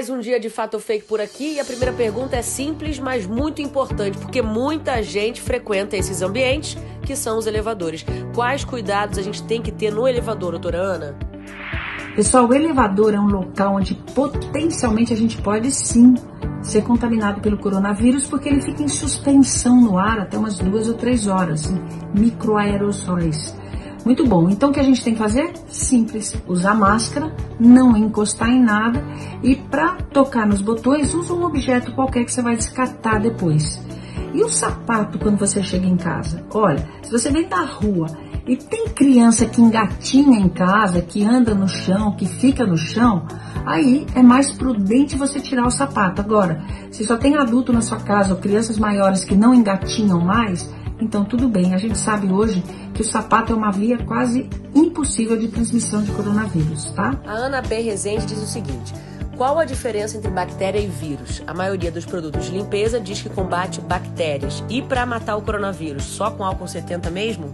Mais um dia de Fato ou Fake por aqui e a primeira pergunta é simples, mas muito importante, porque muita gente frequenta esses ambientes que são os elevadores. Quais cuidados a gente tem que ter no elevador, doutora Ana? Pessoal, o elevador é um local onde potencialmente a gente pode sim ser contaminado pelo coronavírus, porque ele fica em suspensão no ar até umas 2 ou 3 horas, microaerossóis. Muito bom. Então o que a gente tem que fazer? Simples. Usar máscara, não encostar em nada e para tocar nos botões, usa um objeto qualquer que você vai descartar depois. E o sapato quando você chega em casa? Olha, se você vem da rua e tem criança que engatinha em casa, que anda no chão, que fica no chão, aí é mais prudente você tirar o sapato. Agora, se só tem adulto na sua casa ou crianças maiores que não engatinham mais, então tudo bem. A gente sabe hoje que o sapato é uma via quase impossível de transmissão de coronavírus, tá? A Ana B. Rezende diz o seguinte: qual a diferença entre bactéria e vírus? A maioria dos produtos de limpeza diz que combate bactérias. E para matar o coronavírus, só com álcool 70 mesmo?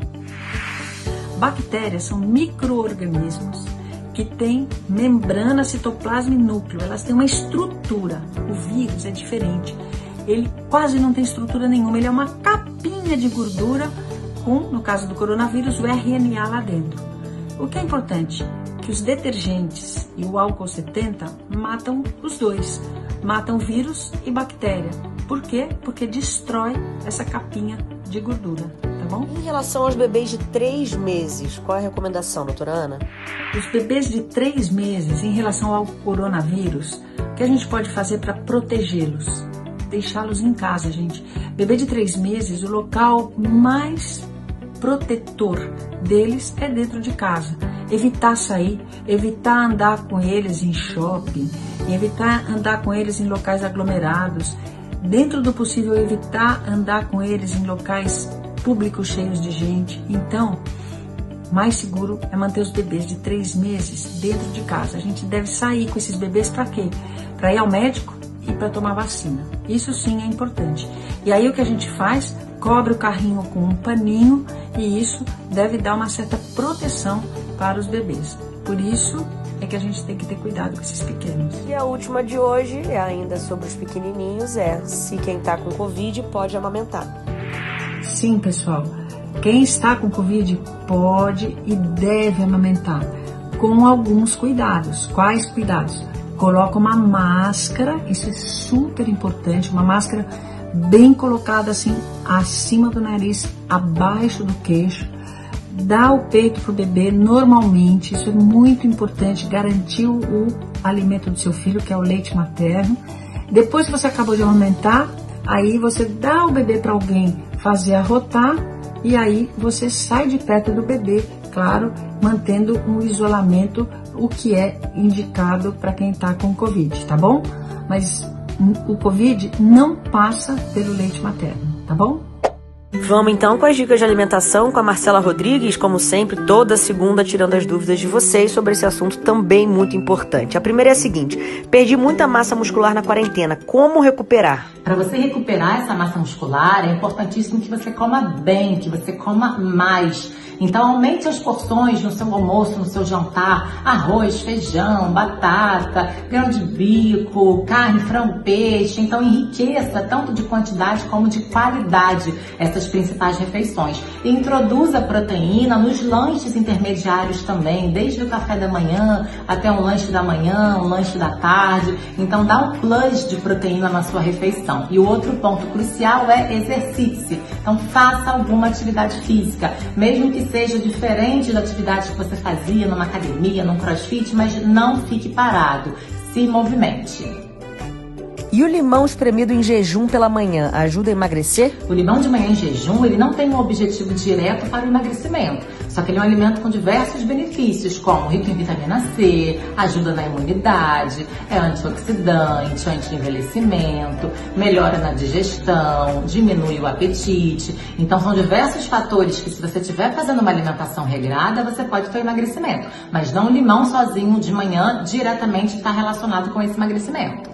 Bactérias são micro-organismos que têm membrana, citoplasma e núcleo. Elas têm uma estrutura. O vírus é diferente. Ele quase não tem estrutura nenhuma. Ele é uma capinha de gordura com, no caso do coronavírus, o RNA lá dentro. O que é importante? Que os detergentes e o álcool 70 matam os dois. Matam vírus e bactéria. Por quê? Porque destrói essa capinha de gordura, tá bom? Em relação aos bebês de 3 meses, qual é a recomendação, doutora Ana? Os bebês de 3 meses, em relação ao coronavírus, o que a gente pode fazer para protegê-los? Deixá-los em casa, gente. Bebê de 3 meses, o local mais protetor deles é dentro de casa. Evitar sair, evitar andar com eles em shopping, evitar andar com eles em locais aglomerados. Dentro do possível, evitar andar com eles em locais públicos cheios de gente. Então, mais seguro é manter os bebês de 3 meses dentro de casa. A gente deve sair com esses bebês para quê? Para ir ao médico e para tomar vacina. Isso sim é importante. E aí o que a gente faz? Cobre o carrinho com um paninho e isso deve dar uma certa proteção para os bebês. Por isso é que a gente tem que ter cuidado com esses pequenos. E a última de hoje, ainda sobre os pequenininhos, é se quem está com Covid pode amamentar. Sim, pessoal. Quem está com Covid pode e deve amamentar, com alguns cuidados. Quais cuidados? Coloca uma máscara, isso é super importante, uma máscara bem colocada assim, acima do nariz, abaixo do queixo. Dá o peito para o bebê normalmente, isso é muito importante, garantir o alimento do seu filho, que é o leite materno. Depois que você acabou de amamentar, aí você dá o bebê para alguém fazer arrotar e aí você sai de perto do bebê, claro, mantendo um isolamento, o que é indicado para quem está com Covid, tá bom? Mas o Covid não passa pelo leite materno, tá bom? Vamos então com as dicas de alimentação com a Marcela Rodrigues, como sempre, toda segunda tirando as dúvidas de vocês sobre esse assunto também muito importante. A primeira é a seguinte: perdi muita massa muscular na quarentena, como recuperar? Para você recuperar essa massa muscular é importantíssimo que você coma bem, que você coma mais. Então aumente as porções no seu almoço, no seu jantar: arroz, feijão, batata, grão de bico, carne, frango, peixe. Então enriqueça tanto de quantidade como de qualidade essas principais refeições. E introduza proteína nos lanches intermediários também, desde o café da manhã até um lanche da manhã, um lanche da tarde. Então dá um plus de proteína na sua refeição. E o outro ponto crucial é exercite-se. Então faça alguma atividade física, mesmo que seja diferente da atividade que você fazia numa academia, num crossfit, mas não fique parado, se movimente. E o limão espremido em jejum pela manhã ajuda a emagrecer? O limão de manhã em jejum, ele não tem um objetivo direto para o emagrecimento, só que ele é um alimento com diversos benefícios, como rico em vitamina C, ajuda na imunidade, é antioxidante, anti-envelhecimento, melhora na digestão, diminui o apetite. Então são diversos fatores que, se você estiver fazendo uma alimentação regrada, você pode ter emagrecimento, mas não o limão sozinho de manhã diretamente está relacionado com esse emagrecimento.